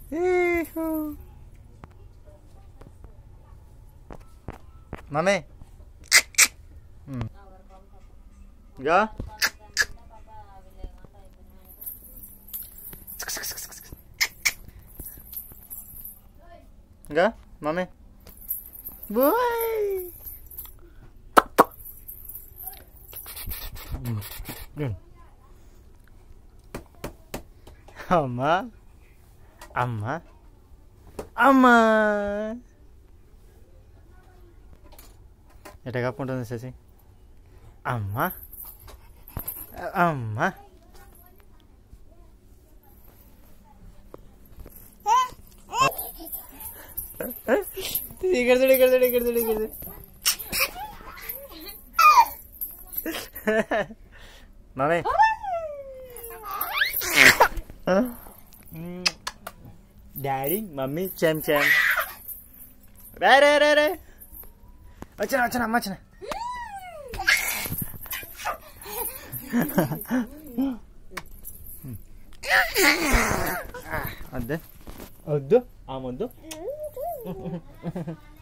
mummy గా గా mummy bye అమ్మా అమ్మా అమ్మా ఎట్లా కప్పుకుంటుంది శశి అమ్మా అమ్మా ఇక్కడ చూడు ఇక్కడ చూడు ఇక్కడ చూడు ఇక్కడ చూడు మమ్మీ డాడీ మమ్మీ చెమ్ చెమ్ రే రే రే రే వచ్చిన వచ్చిన అమ్మ వచ్చిన వద్దు వద్దు ఆమొద్దు